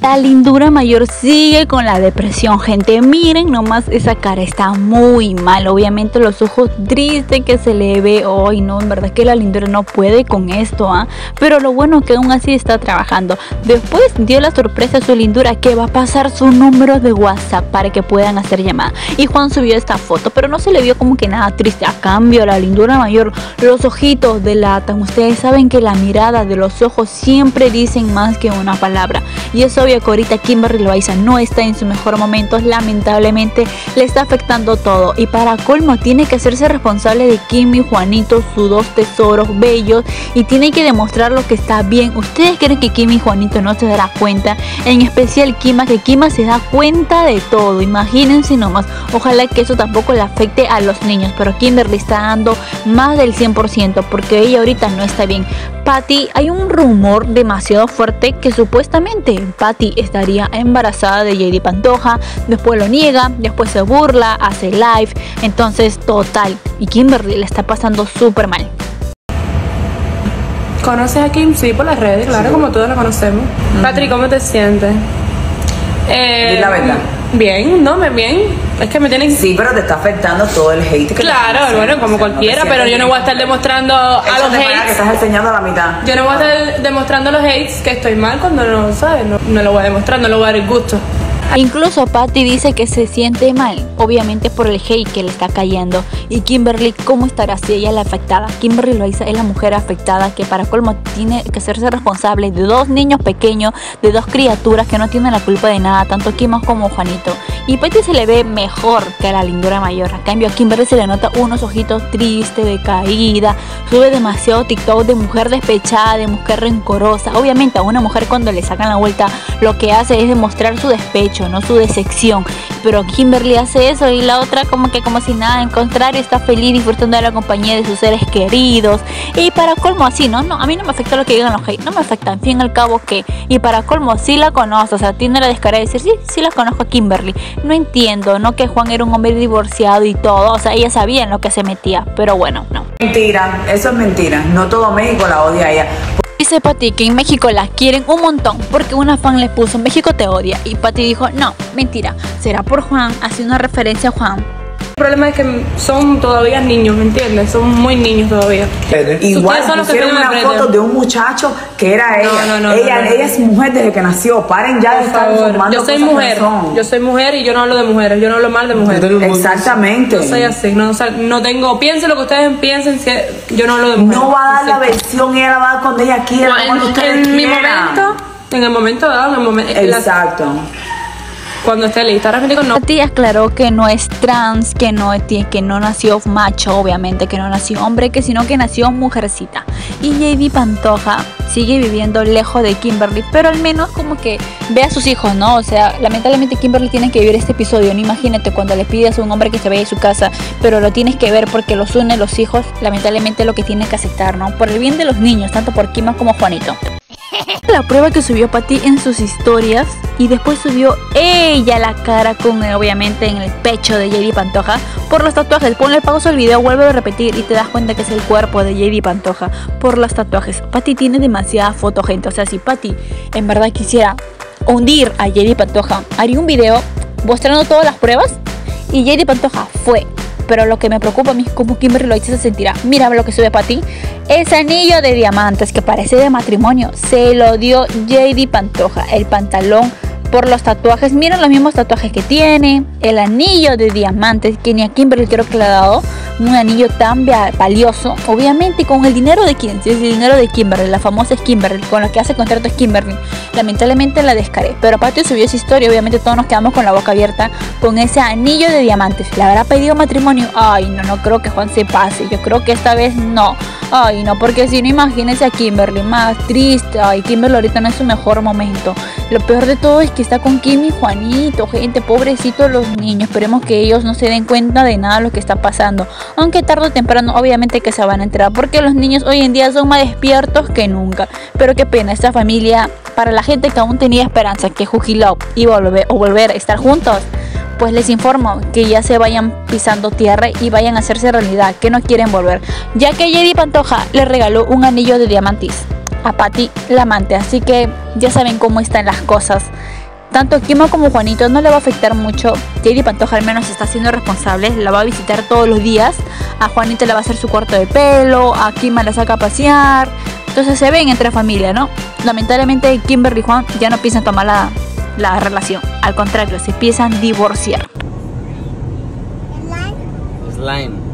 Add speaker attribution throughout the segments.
Speaker 1: La lindura mayor sigue con la depresión, gente. Miren nomás, esa cara está muy mal. Obviamente los ojos tristes que se le ve. Ay, no, en verdad que la lindura no puede con esto, pero lo bueno es que aún así está trabajando. Después dio la sorpresa a su lindura que va a pasar su número de WhatsApp para que puedan hacer llamada. Y Juan subió esta foto, pero no se le vio como que nada triste. A cambio, la lindura mayor, los ojitos delatan. Ustedes saben que la mirada de los ojos siempre dicen más que una palabra. Y es obvio que ahorita Kimberly Loaiza no está en su mejor momento. Lamentablemente le está afectando todo. Y para colmo tiene que hacerse responsable de Kim y Juanito, sus dos tesoros bellos. Y tiene que demostrar lo que está bien. ¿Ustedes creen que Kim y Juanito no se dará cuenta? En especial Kima, que Kima se da cuenta de todo. Imagínense nomás. Ojalá que eso tampoco le afecte a los niños. Pero Kimberly está dando más del 100% porque ella ahorita no está bien. Patty, hay un rumor demasiado fuerte que supuestamente Patty estaría embarazada de JD Pantoja. Después lo niega, después se burla, hace live. Entonces, total. Y Kimberly le está pasando súper mal.
Speaker 2: ¿Conoces a Kim? Sí, por las redes, claro, sí, como todos la conocemos. Patty, ¿cómo te sientes?
Speaker 3: Di la verdad.
Speaker 2: Bien, no, bien. Es que me tienen...
Speaker 3: Sí, pero te está afectando todo el hate que
Speaker 2: claro, bueno, como cualquiera, pero yo no voy a estar demostrando a los hates.
Speaker 3: Que estás enseñando a la mitad.
Speaker 2: Yo no voy a estar demostrando a los hates que estoy mal cuando no, ¿sabes? No lo voy a demostrar, no lo voy a dar el gusto.
Speaker 1: Incluso Patty dice que se siente mal, obviamente por el hate que le está cayendo. Y Kimberly, ¿cómo estará si ella es la afectada? Kimberly Loaiza es la mujer afectada que para colmo tiene que hacerse responsable de dos niños pequeños, de dos criaturas que no tienen la culpa de nada, tanto Kim como Juanito. Y Patty se le ve mejor que a la lindura mayor. A cambio a Kimberly se le nota unos ojitos tristes, decaída. Sube demasiado TikTok de mujer despechada, de mujer rencorosa. Obviamente a una mujer cuando le sacan la vuelta lo que hace es demostrar su despecho, no su decepción. Pero Kimberly hace eso y la otra como si nada, en contrario está feliz disfrutando de la compañía de sus seres queridos. Y para colmo así, ¿no? A mí no me afecta lo que digan los hate, no me afecta, en fin y al cabo que. Y para colmo sí la conozco, o sea, tiene la descarada de decir sí la conozco a Kimberly. No entiendo, no que Juan era un hombre divorciado y todo, o sea, ella sabía en lo que se metía, pero bueno, no.
Speaker 3: Mentira, eso es mentira, no todo México la odia a ella.
Speaker 1: Dice Patty que en México la quieren un montón porque una fan le puso México te odia y Patty dijo no, mentira, será por Juan, hace una referencia a Juan.
Speaker 2: El problema es que son todavía niños, ¿me entiendes? Son muy niños todavía.
Speaker 3: Igual pusieron una foto de un muchacho que era ella. Ella es mujer desde que nació. Paren ya de estar informando.
Speaker 2: Yo soy mujer y yo no hablo de mujeres. Yo no hablo mal de mujeres.
Speaker 3: Exactamente.
Speaker 2: Yo soy así. No tengo... Piensen lo que ustedes piensen. Yo no hablo de mujeres.
Speaker 3: No va a dar la versión. Ella la va a dar cuando ella quiera. Cuando ustedes quieran.
Speaker 2: En el momento dado.
Speaker 3: Exacto.
Speaker 2: Cuando esté lista,
Speaker 1: Patty aclaró que no es trans, que no nació macho, obviamente, que no nació hombre, sino que nació mujercita. Y JD Pantoja sigue viviendo lejos de Kimberly, pero al menos como que ve a sus hijos, ¿no? O sea, lamentablemente Kimberly tiene que vivir este episodio, ¿no? Imagínate cuando le pides a un hombre que se vaya de su casa, pero lo tienes que ver porque los une los hijos, lamentablemente lo que tiene que aceptar, ¿no? Por el bien de los niños, tanto por Kima como Juanito. La prueba que subió Patty en sus historias y después subió ella la cara con obviamente en el pecho de JD Pantoja por los tatuajes. Ponle pausa al video, vuelve a repetir y te das cuenta que es el cuerpo de JD Pantoja por los tatuajes. Patty tiene demasiada foto, gente. O sea, si Patty en verdad quisiera hundir a JD Pantoja, haría un video mostrando todas las pruebas y JD Pantoja fue. Pero lo que me preocupa a mí es cómo Kimberly Loaiza se sentirá. Mira lo que sube Patty. Ese anillo de diamantes que parece de matrimonio se lo dio JD Pantoja. El pantalón por los tatuajes. Miren los mismos tatuajes que tiene. El anillo de diamantes que ni a Kimberly creo que le ha dado. Un anillo tan valioso. Obviamente con el dinero de quién. Si es el dinero de Kimberly. La famosa es Kimberly. Con la que hace contrato es Kimberly. Lamentablemente la descaré. Pero Patty subió esa historia. Obviamente todos nos quedamos con la boca abierta. Con ese anillo de diamantes. ¿Le habrá pedido matrimonio? Ay, no creo que Juan se pase. Yo creo que esta vez no. Ay, no, porque si no, imagínense a Kimberly más triste. Ay, Kimberly ahorita no es su mejor momento. Lo peor de todo es que está con Kim y Juanito, gente, pobrecitos los niños. Esperemos que ellos no se den cuenta de nada de lo que está pasando. Aunque tarde o temprano, obviamente que se van a enterar, porque los niños hoy en día son más despiertos que nunca. Pero qué pena, esta familia, para la gente que aún tenía esperanza que Jujilop iba a volver a estar juntos, pues les informo que ya se vayan pisando tierra y vayan a hacerse realidad, que no quieren volver, ya que JD Pantoja le regaló un anillo de diamantes. a Patty la amante. Así que ya saben cómo están las cosas. Tanto Kimo como Juanito no le va a afectar mucho. JD Pantoja al menos está siendo responsable, la va a visitar todos los días. A Juanito le va a hacer su corte de pelo, a Kima la saca a pasear. Entonces se ven entre familia, ¿no? Lamentablemente Kimberly y Juan ya no piensan tomar la relación. Al contrario, se piensan divorciar.
Speaker 4: Slime.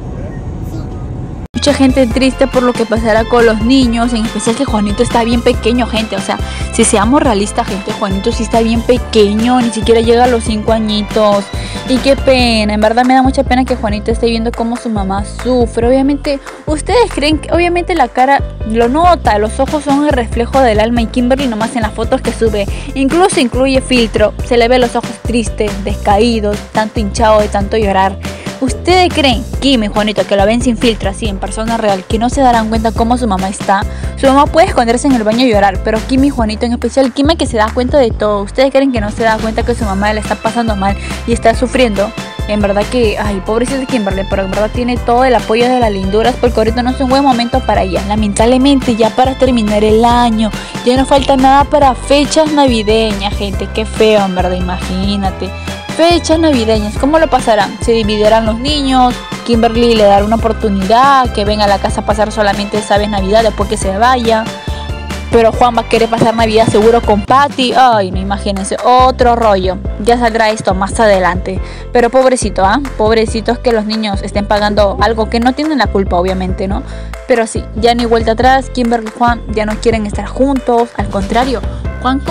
Speaker 1: Mucha gente triste por lo que pasará con los niños, en especial que Juanito está bien pequeño, gente. O sea, si seamos realistas, gente, Juanito sí está bien pequeño, ni siquiera llega a los 5 añitos. Y qué pena, en verdad me da mucha pena que Juanito esté viendo cómo su mamá sufre. Obviamente, ustedes creen que obviamente la cara lo nota, los ojos son el reflejo del alma, y Kimberly nomás en las fotos que sube, incluso incluye filtro, se le ve los ojos tristes, descaídos, tanto hinchado de tanto llorar. ¿Ustedes creen, Kim y Juanito, que lo ven sin filtro, así en persona real, que no se darán cuenta cómo su mamá está? Su mamá puede esconderse en el baño y llorar, pero Kim y Juanito, en especial Kim, que se da cuenta de todo. ¿Ustedes creen que no se da cuenta que su mamá le está pasando mal y está sufriendo? En verdad que, ay, pobrecita de Kimberly, pero en verdad tiene todo el apoyo de las linduras, porque ahorita no es un buen momento para ella. Lamentablemente, ya para terminar el año, ya no falta nada para fechas navideñas, gente. Qué feo, en verdad, imagínate. Fechas navideñas, ¿cómo lo pasarán? ¿Se dividirán los niños? Kimberly le dará una oportunidad, que venga a la casa a pasar solamente esa vez Navidad después que se vaya. Pero Juan va a querer pasar Navidad seguro con Patty. Ay, no, imagínense, otro rollo. Ya saldrá esto más adelante. Pero pobrecito, pobrecitos que los niños estén pagando algo que no tienen la culpa, obviamente, ¿no? Pero sí, ya no hay vuelta atrás. Kimberly y Juan ya no quieren estar juntos. Al contrario, Juan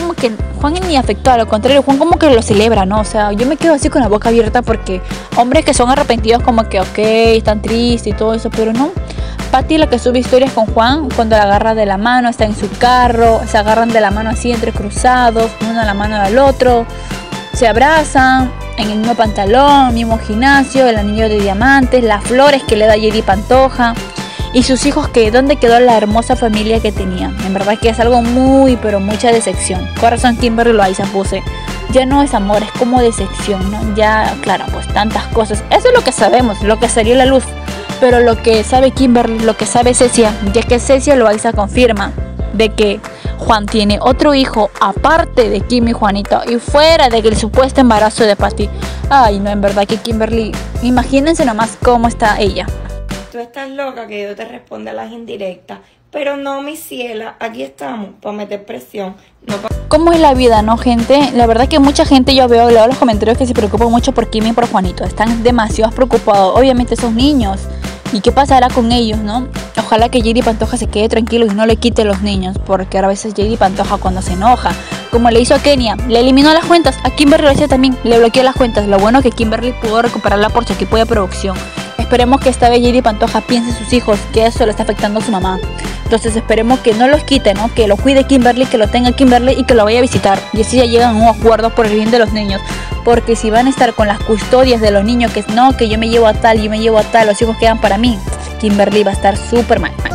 Speaker 1: ni afectó, al contrario, Juan como que lo celebra, ¿no? O sea, yo me quedo así con la boca abierta porque hombres que son arrepentidos como que, ok, están tristes y todo eso, pero no. Patty, la que sube historias con Juan, cuando la agarra de la mano, está en su carro, se agarran de la mano así entrecruzados, uno a la mano del otro, se abrazan en el mismo pantalón, mismo gimnasio, el anillo de diamantes, las flores que le da JD Pantoja. Y sus hijos, que dónde quedó la hermosa familia que tenían. En verdad que es algo muy, pero mucha decepción. Corazón Kimberly Loaiza puse. Ya no es amor, es como decepción, ¿no? Ya, claro, pues tantas cosas. Eso es lo que sabemos, lo que salió a la luz. Pero lo que sabe Kimberly, lo que sabe Cecia, ya que Cecia Loaiza confirma de que Juan tiene otro hijo aparte de Kim y Juanito y fuera de que el supuesto embarazo de Patty. Ay, no, en verdad que Kimberly, imagínense nomás cómo está ella.
Speaker 5: Tú estás loca que yo te responda a las indirectas, pero no, mi ciela, aquí estamos para meter presión.
Speaker 1: ¿Cómo es la vida, no, gente? La verdad que mucha gente, yo leo los comentarios que se preocupan mucho por Kim y por Juanito. Están demasiado preocupados, obviamente esos niños. ¿Y qué pasará con ellos, no? Ojalá que JD Pantoja se quede tranquilo y no le quite los niños, porque a veces JD Pantoja cuando se enoja, como le hizo a Kenia, le eliminó las cuentas. A Kimberly lo hacía también, le bloqueó las cuentas. Lo bueno es que Kimberly pudo recuperarla por su equipo de producción. Esperemos que esta vez JD Pantoja piense en sus hijos, que eso le está afectando a su mamá. Entonces esperemos que no los quite, ¿no? Que lo cuide Kimberly, que lo tenga Kimberly y que lo vaya a visitar. Y así ya llegan a un acuerdo por el bien de los niños. Porque si van a estar con las custodias de los niños, que no, que yo me llevo a tal, los hijos quedan para mí, Kimberly va a estar súper mal.